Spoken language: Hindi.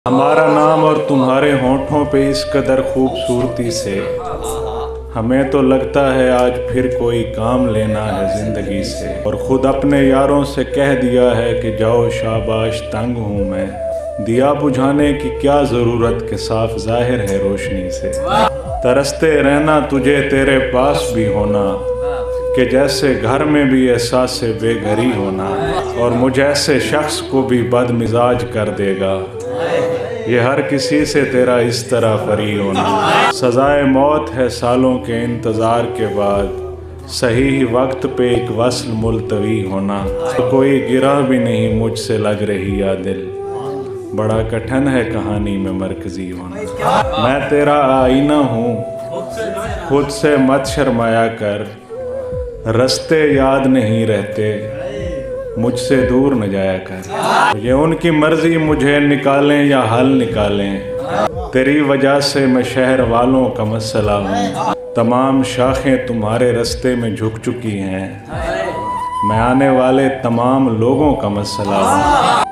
हमारा नाम और तुम्हारे होठों पे इस कदर खूबसूरती से हमें तो लगता है आज फिर कोई काम लेना है ज़िंदगी से। और ख़ुद अपने यारों से कह दिया है कि जाओ शाबाश तंग हूँ मैं, दिया बुझाने की क्या ज़रूरत कि साफ ज़ाहिर है रोशनी से। तरसते रहना तुझे तेरे पास भी होना कि जैसे घर में भी एहसास से बेघरी होना, और मुझ ऐसे शख्स को भी बदमिजाज कर देगा ये हर किसी से तेरा इस तरह फरी होना। सज़ाए मौत है सालों के इंतज़ार के बाद, सही ही वक्त पे एक वस्ल मुलतवी होना। तो कोई गिरा भी नहीं मुझसे लग रही या दिल, बड़ा कठिन है कहानी में मरकज़ी होना। मैं तेरा आईना हूँ खुद से मत शर्माया कर, रास्ते याद नहीं रहते मुझसे दूर न जाया कर। ये उनकी मर्जी मुझे निकालें या हल निकालें, तेरी वजह से मैं शहर वालों का मसला हूँ। तमाम शाखें तुम्हारे रास्ते में झुक चुकी हैं, मैं आने वाले तमाम लोगों का मसला हूँ।